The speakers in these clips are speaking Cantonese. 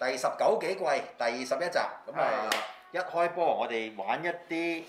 第19幾季第11集，咁啊一開波我哋玩一啲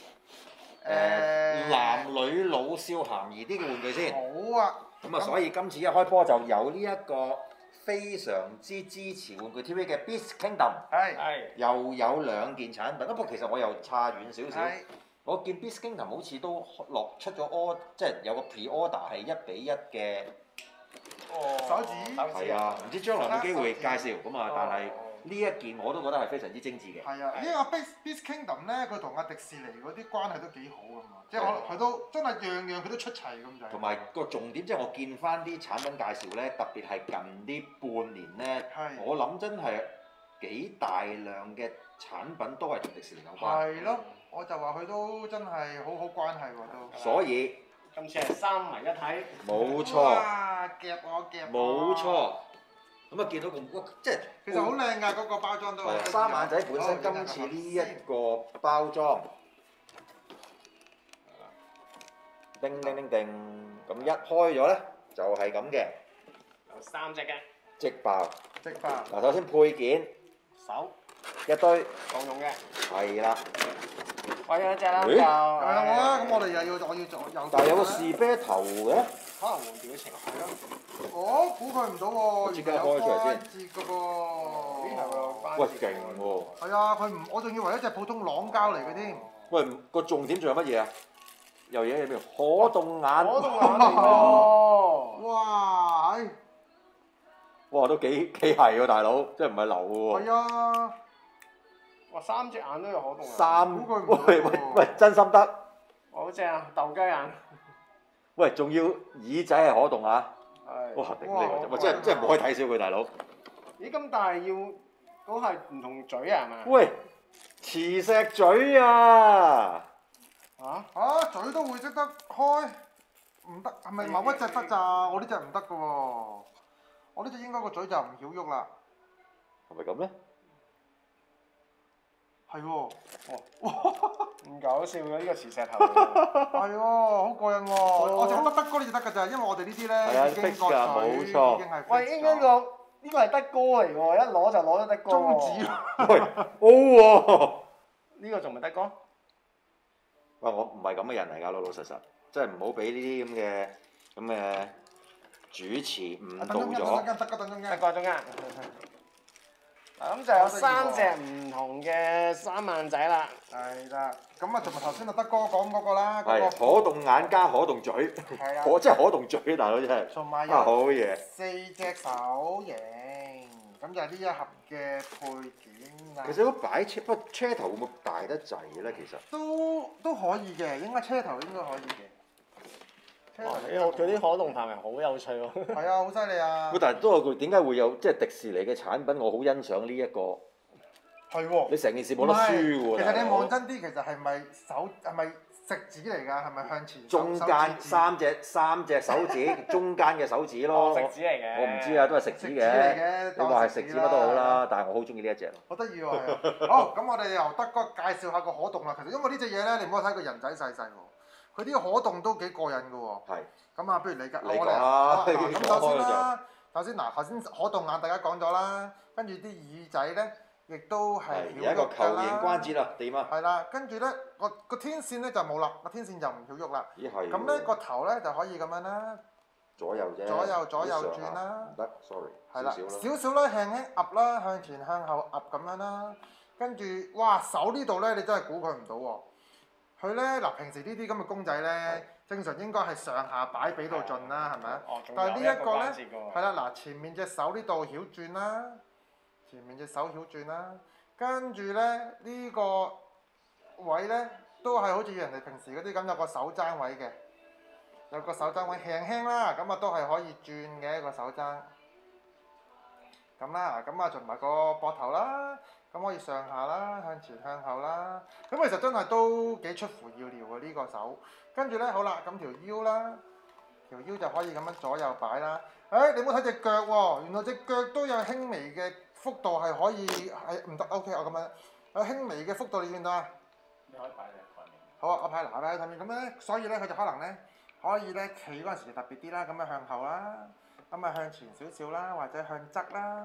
男女老少咸宜啲嘅玩具先。 好啊。 咁啊，所以今次一開波就有呢一個非常之支持玩具 TV 嘅 Beast Kingdom，又有2件產品。不過其實我又差遠少少。我見 Beast Kingdom 好似都出咗 order， 即係有個 pre-order 係1:1嘅。 手指係啊，唔知將來有冇機會介紹咁啊？但係呢一件我都覺得係非常之精緻嘅。 係啊，呢個 Beast Kingdom 咧，佢同阿迪士尼嗰啲關係都幾好噶嘛，即係佢都真係樣樣佢都出齊咁滯。 同埋個重點即係我見翻啲產品介紹咧，特別係近呢半年咧，我諗真係幾大量嘅產品都係同迪士尼有關。 係咯，我就話佢都真係好好關係喎都。 所以今次係3為一體。 冇錯。 哇！夾我夾我。 冇錯。咁啊，見到咁即係其實好靚㗎，嗰個包裝都。 三眼仔本身今次呢一個包裝，叮叮叮叮，咁一開咗咧就係咁嘅。 有3隻嘅。 即爆。 即爆。 嗱，首先配件。 手。 一堆。 共用嘅。 係啦。 我有一隻啦。 咦？ 係啊，我啦，咁我哋我要做有。 但係有個士啤頭嘅。 可能換表情。 係咯。我估佢唔到喎， 即刻開出嚟先。 節嘅噃。 呢頭喂，勁喎！ 係啊，佢唔，我仲以為一隻普通朗膠嚟嘅添。 喂，個重點仲有乜嘢啊？有嘢喺邊？可動眼。 可動眼嚟喎！ 哇！ 哇，都幾係喎，大佬，即係唔係流喎？ 係啊！ 哇，3隻眼都有可動眼。 喂，真心得。 好正啊！鬥雞眼。 喂，仲要耳仔係可動啊！ 係。 哇！頂你個真，真係唔可以睇小佢，大佬。 咦？咁但係要都係唔同嘴啊？係嘛？ 喂，磁石嘴啊！ 嘴都會識得開？唔得，係咪某一隻得咋？我呢隻唔得嘅喎。我呢隻應該個嘴就唔曉喐啦。 係咪咁咧？ 係喎。 唔搞笑嘅呢個磁石頭。 係喎，好過癮喎！我淨覺得德哥呢隻得㗎咋，因為我哋呢啲咧已經個嘴已經係。 喂，應該呢個係德哥嚟喎，一攞就攞咗德哥喎。 中指。 喂，O 喎！ 呢個仲唔係德哥？ 喂，我唔係咁嘅人嚟㗎，老老實實，真係唔好俾呢啲咁嘅主持誤導咗。 德哥中間。咁就有3隻唔同嘅3眼仔啦。 係啦，咁啊，同埋頭先阿德哥講嗰個啦， 係可動眼加可動嘴， 係啊， 真係可動嘴，大佬真係。 同埋好嘢。 4隻手型，咁就係呢一盒嘅配件啦。 其實都擺車，不過車頭會唔會大得滯咧？其實都可以嘅，應該車頭應該可以嘅。 佢啲可動範圍好有趣喎。 係啊，好犀利啊！ 但係都有句點解會有即係迪士尼嘅產品？我好欣賞呢一個。 係喎。 你成件事冇得輸喎。 其實你望真啲，其實係咪食指嚟㗎？係咪向前？ 中間三隻手指，中間嘅手指咯。 食指嚟嘅。 我唔知啊，都係食指嘅。你話係食指乜都好啦，但係我好中意呢一隻。 好得意喎！好，咁我哋由德哥介紹下個可動啦。其實因為呢隻嘢咧，你唔好睇個人仔細細喎。佢啲可動都幾過癮㗎喎。係。咁啊，不如你講啦。 咁首先啦，頭先可動眼大家講咗啦，跟住啲耳仔咧，亦都係曉喐㗎啦。 有一個球形關節啦，點啊？ 係啦，跟住咧個天線咧就冇啦，個天線就唔曉喐啦。 咦係。 咁咧個頭咧就可以咁樣啦。 左右啫。 左右轉啦。 唔得 ，sorry。 係啦，少少啦，輕輕揼啦，向前向後揼咁樣啦。跟住，哇！手呢度咧，你真係估佢唔到喎。佢咧嗱，平時呢啲咁嘅公仔咧，正常應該係上下擺比到盡啦，係咪啊？但係呢一個咧，係啦，嗱，前面隻手呢度曉轉啦，前面隻手曉轉啦，跟住咧呢個位咧都係好似人哋平時嗰啲咁有個手踭位嘅，有個手踭位輕輕啦，咁啊都係可以轉嘅一個手踭。咁啦，咁啊，同埋個膊頭啦，咁可以上下啦，向前向後啦，咁其實真係都幾出乎意料喎呢個手。跟住咧，好啦，咁條腰啦，條腰就可以咁樣左右擺啦。你唔好睇隻腳喎，原來隻腳都有輕微嘅幅度係可以係唔得 OK，我咁樣有輕微嘅幅度，你見到啊？ 你可以擺喺台面。 好啊，我擺喺台面咁咧，所以咧佢就可能咧可以咧企嗰陣時就特別啲啦，咁樣向後啦，咁啊向前少少啦，或者向側啦。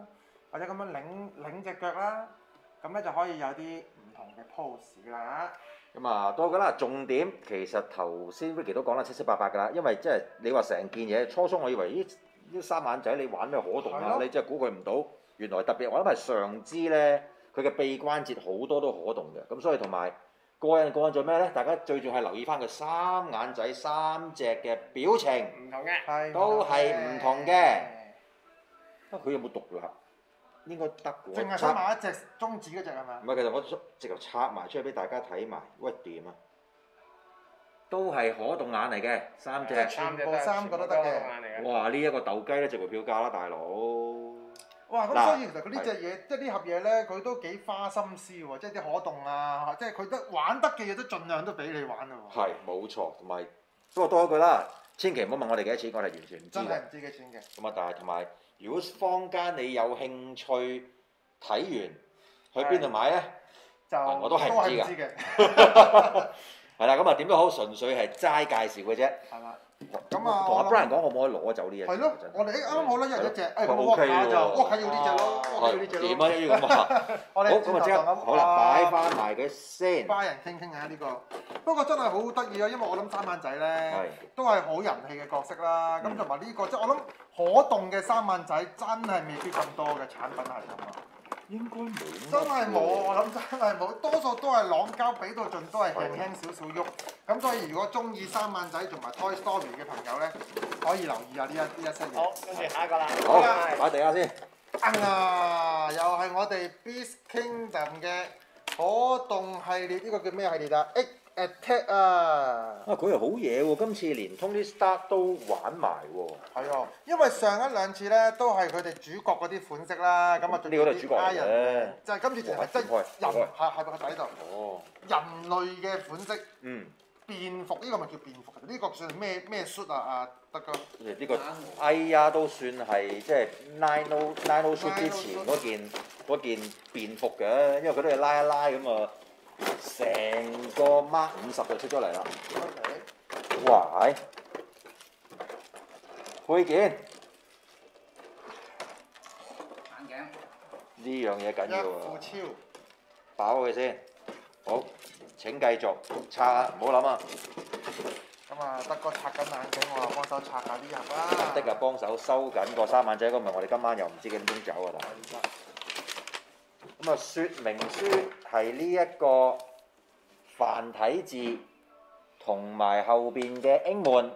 或者咁樣擰隻腳啦，咁咧就可以有啲唔同嘅 pose 啦。 咁啊，多㗎啦。重點其實頭先 Vicky 都講得七七八八㗎啦，因為即係你話成件嘢，初初我以為呢三眼仔你玩咩可動啊？你真係估佢唔到，原來特別我諗係上肢咧，佢嘅臂關節好多都可動嘅。咁所以同埋過癮做咩咧？大家最重要係留意翻佢三眼仔三隻嘅表情， 唔同嘅， 都係唔同嘅。佢有冇毒㗎？應該得嘅。 淨係想買一隻中指嗰隻係咪？ 唔係，其實我直頭拆埋出去俾大家睇埋，喂掂啊！都係可動眼嚟嘅，三隻。 全部三個都得嘅。 哇！呢一個鬥雞咧，值回票價啦，大佬。 哇！咁所以其實佢呢隻嘢，即係呢盒嘢咧，佢都幾花心思喎，即係啲可動啊，即係佢得玩得嘅嘢都盡量都俾你玩啊喎。 係冇錯，同埋不過多一句啦，千祈唔好問我哋幾多錢，我哋完全唔知真係唔知幾錢嘅。 咁啊，但係同埋，如果坊間你有興趣睇完，去邊度買咧？我都係唔知㗎。係啦，咁啊點都好，純粹係齋介紹嘅啫。 係啦。咁啊， 同阿 Brian 講，可唔可以攞走呢隻？ 係咯，我哋啱好啦，一人一隻。誒，咁我下就我睇要呢隻咯，我要呢隻咯。 點啊？要咁啊？ 我哋咁啊即刻好啦，擺翻埋佢先。 巴人傾傾下呢個，不過真係好得意啊！因為我諗三眼仔咧都係好人氣嘅角色啦。咁同埋呢個即係我諗可動嘅三眼仔真係未必咁多嘅產品係咁啊。 應該冇。 真係冇，我諗真係冇，多數都係朗膠俾到盡，都係輕輕少少喐。咁所以如果中意三眼仔同埋 Toy Story 嘅朋友咧，可以留意下呢一 set 嘢。 好，跟住下一個啦。 好，擺地下先。 啊，又係我哋 Beast Kingdom 嘅可動系列，呢個叫咩系列啊 ？Egg Attack 啊！ 佢又好嘢喎，今次連 Tony Stark 都玩埋喎。 係啊，因為上一兩次咧都係佢哋主角嗰啲款式啦，咁啊仲有啲 Iron，就係今次淨係真人喺個底度。哦。人類嘅款式。嗯。便服呢個咪叫便服？呢個算係咩 suit 啊？啊德哥。 呢個哎呀都算係即係 Nino suit 之前嗰件便服嘅，因為佢都係拉一拉咁啊，成個 Mark 50就出咗嚟啦。OK。哇！配件。 眼鏡。 呢樣嘢緊要啊！ 一副超。 爆佢先。好。請繼續拆，唔好諗啊！ 咁啊，德哥拆緊眼鏡，我啊幫手拆下啲盒啦。 的啊，幫手收緊個三眼仔，咁咪我哋今晚又唔知幾點鐘走啊！咁啊，説明書係呢一個繁體字，同埋後邊嘅英文。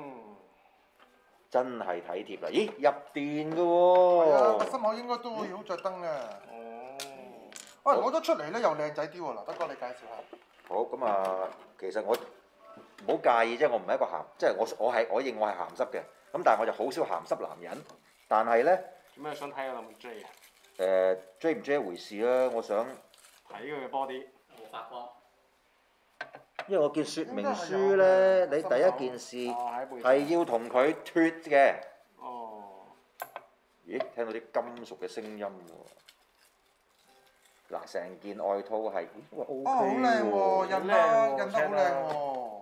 真係體貼啦！咦，入電㗎喎！ 係啊，個心口應該都會好着燈嘅。喂，攞咗出嚟咧又靚仔啲喎！嗱，德哥你介紹下。 好咁啊，其實我唔好介意，即係我唔係一個鹹，即係我認我係鹹濕嘅。咁但係我就好少鹹濕男人。但係咧， 做咩想睇我諗追啊？ 追唔追一回事啦，我想睇佢嘅 body。 冇發光。 因為我見説明書咧，你第一件事係要同佢脫嘅。 哦。 咦？聽到啲金屬嘅聲音喎！嗱，成件外套係，哇 OK 喎， 好靚喎，印得好靚喎。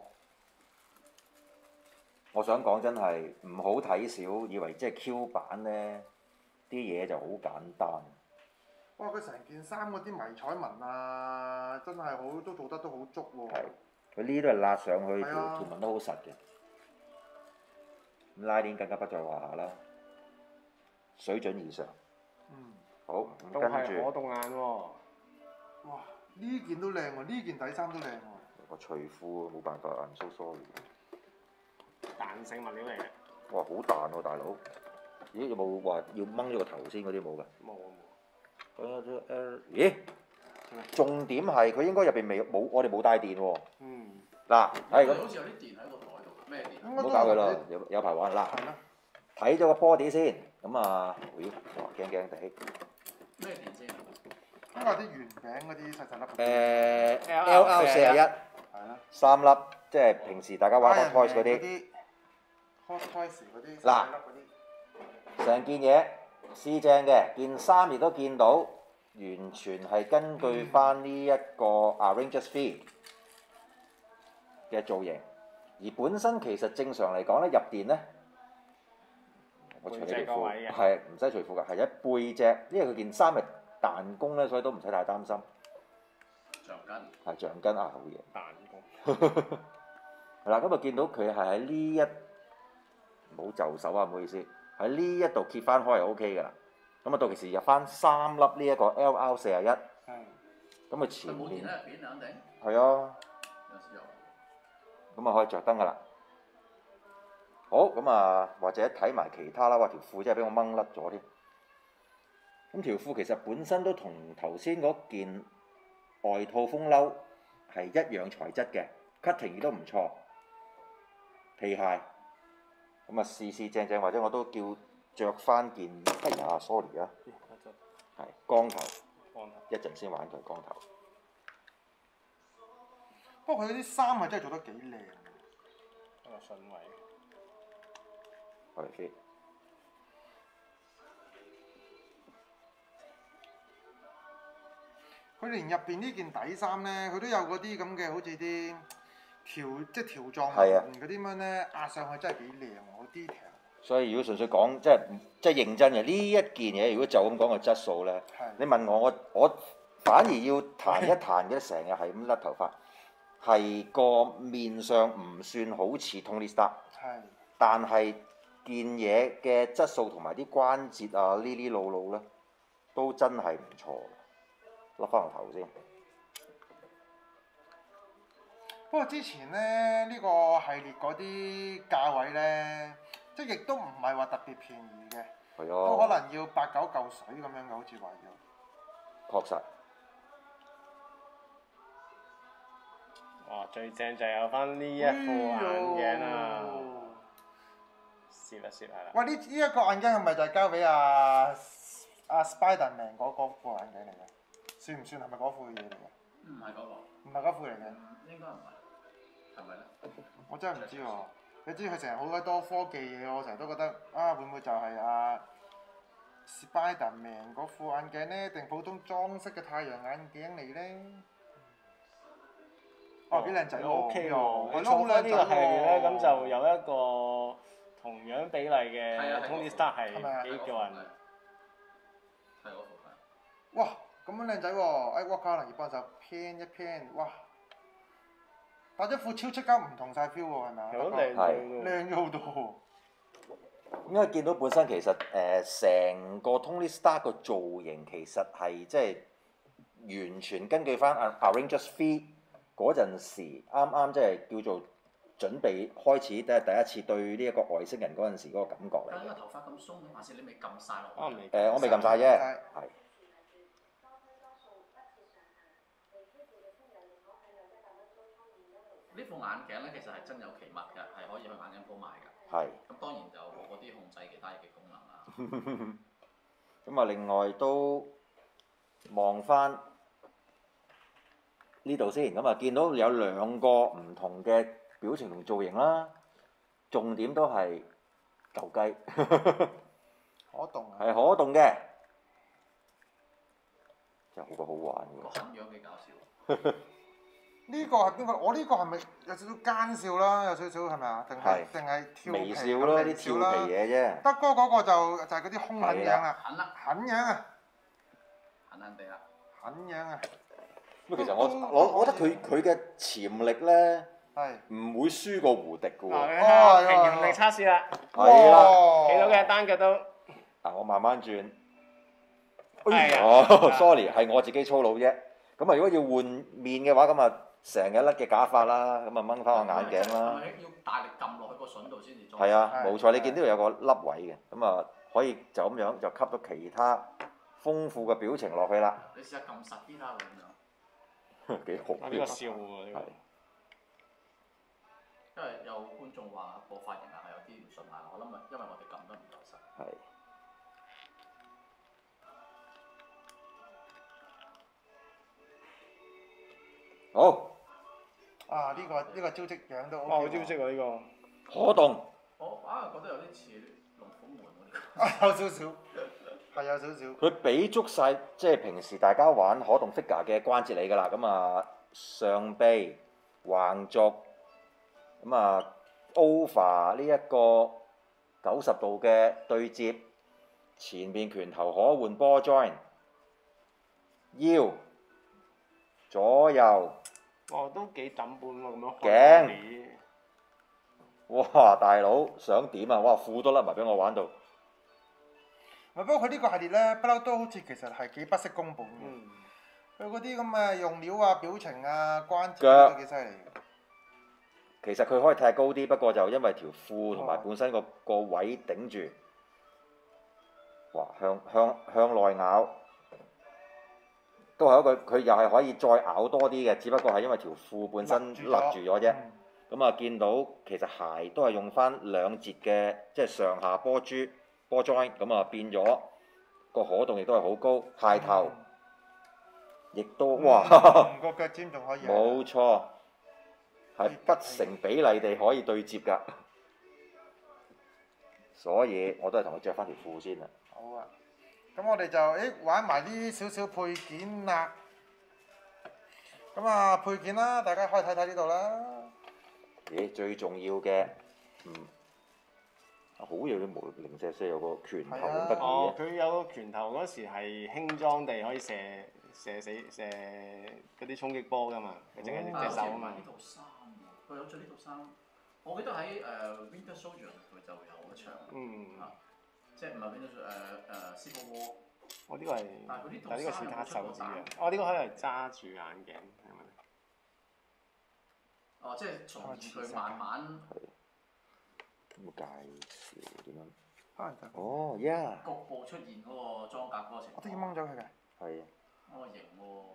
我想講真係唔好睇少，以為即係 Q 版咧，啲嘢就好簡單。 哇！佢成件衫嗰啲迷彩紋啊，真係好都做得都好足喎。 係，佢呢啲都係拉上去，條紋都好實嘅。咁拉鏈更加不在話下啦，水準以上。好， 都係可動眼喎。 哇！呢件都靚喎，呢件底衫都靚喎。 個除褲冇辦法，I'm so sorry。 彈性物料嚟嘅。 哇！好彈喎，大佬。咦？有冇話要掹咗個頭先嗰啲冇㗎？冇。咦？重點係佢應該入邊冇，我哋冇帶電喎。嗱，係咁。 好似有啲電喺個袋度，咩電？ 唔好搞佢啦，有排玩啦。睇咗個 body 先，咁啊，咦？哇！驚驚地。 咩電先？ 應該係啲圓餅嗰啲細細粒。 LL41。 係啦。 3粒，即係平時大家玩 Hot Toys 嗰啲。 Hot Toys 嗰啲。 嗱，成件嘢試正嘅，件衫亦都見到，完全係根據翻呢一個Rangers Fee 嘅造型，而本身其實正常嚟講咧，入電咧， 我除背脊你條褲個位嘅係唔使除褲㗎，係一背脊，因為佢件衫係彈弓咧，所以都唔使太擔心。 橡筋。 係橡筋啊，好嘢。 彈弓。 係啦，咁啊見到佢係喺呢一冇就手啊，唔好意思，喺呢一度揭翻開係 O K 㗎啦。咁啊到時入翻3粒呢一個 LR41， 係。 咁啊前面佢冇電喺入邊肯定。 係啊， 有時有。 咁啊可以着燈㗎啦。好，咁啊或者睇埋其他啦，哇條褲真係俾我掹甩咗添。咁條褲其實本身都同頭先嗰件外套風褸係一樣材質嘅 ，cutting 亦都唔錯，皮鞋。咁啊試正正，或者我都叫着翻件，哎呀，sorry 啊，係光頭，一陣先玩佢光頭。 不過佢嗰啲衫係真係做得幾靚。 一個順位。 我哋飛。 佢連入邊呢件底衫咧，佢都有嗰啲咁嘅，好似啲條狀紋嗰啲咁樣咧，壓上去真係幾靚喎，好 detail。 所以如果純粹講即係認真嘅呢一件嘢，如果就咁講個質素咧，你問我反而要彈一彈嘅，成日係咁甩頭髮，係個面上唔算好似 Tony Stark，但係件嘢嘅質素同埋啲關節啊呢啲路路咧，都真係唔錯。甩翻個頭先。 不過之前咧呢個系列嗰啲價位咧，即係亦都唔係話特別便宜嘅，都可能要8、9嚿水咁樣嘅，好似話要。 確實。 哇！最正就有翻呢一副眼鏡啊！攝一攝係啦。 喂，呢一個眼鏡係咪就係交俾阿 Spiderman 嗰副眼鏡嚟嘅？算唔算係咪嗰副嘢嚟嘅？ 唔係嗰個。 唔係嗰副嚟嘅。 應該唔係，係咪咧？ 我真係唔知喎。你知佢成日好鬼多科技嘢，我成日都覺得啊，會唔會就係Spiderman 嗰副眼鏡呢？定普通裝飾嘅太陽眼鏡嚟呢？哦，幾靚仔喎 ！OK 喎， 係咯，好錯翻呢個靚仔系列咧， 喎。 咁就有一個同樣比例嘅 Tony Stark 係幾叫人。 係嗰副係。 哇！咁樣靚仔喎，哎，我可能要幫手 plan 一 plan，哇！但隻褲超即刻唔同晒 feel 喎，係咪啊？ 好靚靚咗好多。 因為見到本身其實成個 Tony Stark 個造型其實係即係完全根據翻 Avengers 3嗰陣時啱啱即係叫做準備開始第一次對呢一個外星人嗰陣時嗰個感覺嚟但係個嘅。 頭髮咁鬆嘅，還是你未撳晒落去？ 我未撳晒啫，係。 呢副眼鏡咧，其實係真有其物嘅，係可以去眼鏡鋪買㗎。 係。 咁當然就冇嗰啲控制其他嘢嘅功能啦。 咁啊，另外都望翻呢度先，咁啊見到有2個唔同嘅表情同造型啦，重點都係舊雞。 可動啊！ 係可動嘅，真係好鬼好玩個喎。 痕樣幾搞笑。 呢個係邊個？我呢個係咪有少少奸笑啦？有少少係咪啊？定係調皮微笑咯，啲調皮嘢啫。德哥嗰個就係嗰啲兇狠樣啦， 痕啦， 狠樣啊， 痕痕地啦。 狠樣啊！ 咁其實我覺得佢嘅潛力咧唔會輸過胡迪嘅喎。 平衡力測試啦。 係啦。 企到嘅單腳都。 我慢慢轉。 係 sorry， 係我自己粗魯啫。咁啊，如果要換面嘅話，咁啊成日甩嘅假髮啦，咁啊掹翻個眼鏡啦。 係咪要大力撳落去個筍度先至裝？ 係啊，冇錯，你見到有個凹位嘅，咁啊可以就咁樣就吸到其他豐富嘅表情落去啦。 你試下撳實啲啦，咁樣。 幾好。 呢個笑喎，呢個。 因為有觀眾話個髮型係有啲唔順眼，我諗因為我哋撳得唔夠實。 係。好。 呢個招積樣都 OK。 好招積喎呢個。 可動。 我覺得有啲似龍虎門喎。 有少少。係有少少。 佢俾足晒，即係平時大家玩可動 figure 嘅關節嚟㗎啦。咁啊，上臂、橫軸，咁啊 over 呢一個 90度嘅對接，前面拳頭可換波 join， 腰左右。 哇，都幾抌本喎，咁樣頸開哇！大佬想點啊？哇！褲都甩埋俾我玩到。 不過佢呢個系列咧，不嬲都好似其實係幾不惜工本嘅。佢嗰啲咁嘅用料啊、表情啊、關節都幾犀利。 其實佢可以踢高啲，不過就因為條褲同埋本身個位頂住，哇！向內咬，都係一個佢又係可以再咬多啲嘅，只不過係因為條褲本身勒住咗啫。咁啊，見到其實鞋都係用翻兩節嘅，即係上下波珠波 join， 咁啊變咗個可動亦都係好高，鞋頭亦都哇！ 個腳尖仲可以。 冇錯。係不成比例地可以對接㗎，所以我都係同佢着翻條褲先啦。 好啊，咁我哋就玩埋啲少少配件啦。咁啊配件啦，大家可以睇睇呢度啦。 咦，最重要嘅，好有啲無零舍舍有個拳頭咁得意嘅。 佢有個拳頭嗰時係輕裝地可以射嗰啲衝擊波㗎嘛，佢淨係隻手啊嘛。 呢套衫喎，佢有着呢套衫，我記得喺Winter Soldier 佢就有一場。即係唔係 Winter Civil War。 我呢個係，但係呢個似他手指嘅。呢個可以係揸住眼鏡係咪？ 即係從而佢慢慢。 咁介紹點樣？ 可能就。 哦，yeah。 局部出現嗰個裝甲嗰個情況。 我都要掹咗佢嘅。 係啊。 型喎。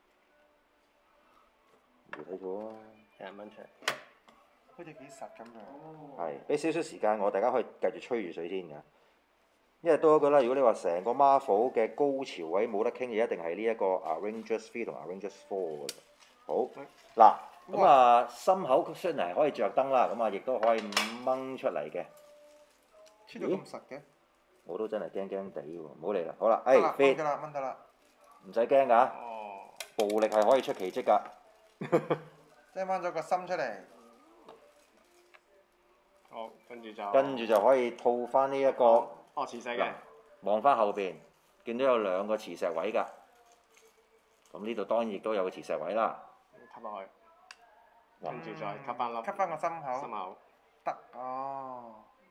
冇睇錯啊！ 有人掹出嚟。 好似幾實咁樣。 係，俾少少時間我，大家可以繼續吹住水先㗎。因為多一個啦，如果你話成個 Marvel 嘅高潮位冇得傾嘅，一定係呢一個Avengers 3同 Avengers 4㗎。好，嗱，咁啊心口雖然係可以着燈啦，咁啊亦都可以掹出嚟嘅。 黐到咁實嘅？ 我都真係驚驚地喎，唔好嚟啦，好啦， 掹得啦，掹得啦。 唔使驚㗎，暴力係可以出奇蹟㗎。 即係掹咗個心出嚟。 好，跟住就可以套翻呢一個。 磁石嘅。 望翻後邊，見到有2個磁石位㗎。咁呢度當然亦都有個磁石位啦。 吸落去，跟住再吸翻粒。 吸翻個心口。 心口。 得哦。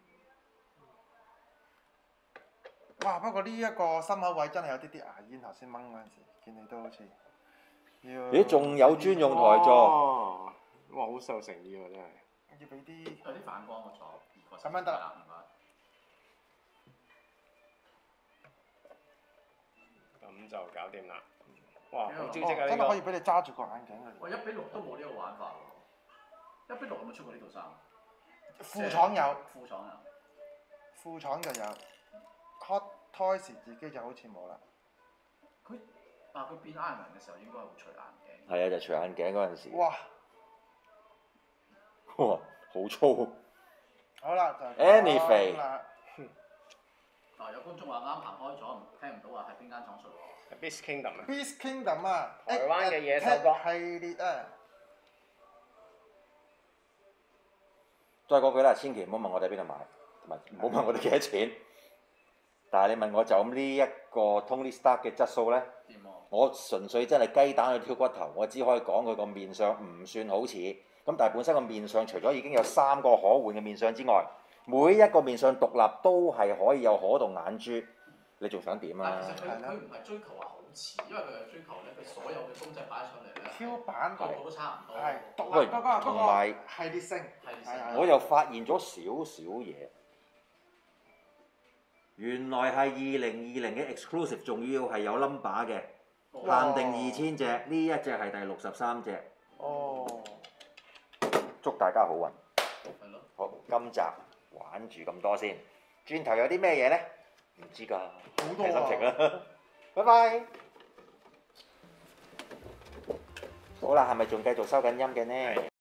哇！不過呢一個心口位真係有啲牙煙，頭先掹嗰陣時，見你都好似。 咦？仲有專用台座。 哇！好受誠意喎，真係。 要俾啲。 有啲反光個座。 咁樣得啦。 咁就搞掂啦！哇，好招積啊！ 真係可以俾你揸住個眼鏡啊！ 喂，1:6都冇呢個玩法喎。1:6有冇出過呢套衫？ 副廠有。 副廠有。 副廠就有。Hot Toys 自己就好似冇啦。 佢變 Iron Man 嘅時候應該係會除眼鏡。 係啊，就除眼鏡嗰陣時。 哇！ 哇！好粗。 好啦，就。 Anyway。 有觀眾話啱行開咗，聽唔到話係邊間廠出喎 ？Beast Kingdom 啊。 Beast Kingdom 啊！ 台灣嘅野獸國系列啊！ 再講句啦，千祈唔好問我哋喺邊度買，同埋唔好問我哋幾多錢。但係你問我就咁呢一個 Tony Stark 嘅質素呢，我純粹真係雞蛋去挑骨頭，我只可以講佢個面相唔算好似。咁但係本身個面相除咗已經有3個可換嘅面相之外，每一個面相獨立都係可以有可動眼珠，你仲想點啊？ 其實佢唔係追求話好似，因為佢係追求咧，佢所有嘅公仔擺上嚟咧， 挑版個個都差唔多。 係獨立嗰個系列性。 我又發現咗少少嘢，原來係2020嘅 exclusive， 仲要係有 number 嘅，限定2000隻，呢一隻係第63隻。 哦。 祝大家好運。 係咯。 好，今集玩住咁多先，轉頭有啲咩嘢呢？唔知㗎， 好多睇心情啦。拜拜。好啦，係咪仲繼續收緊音嘅呢？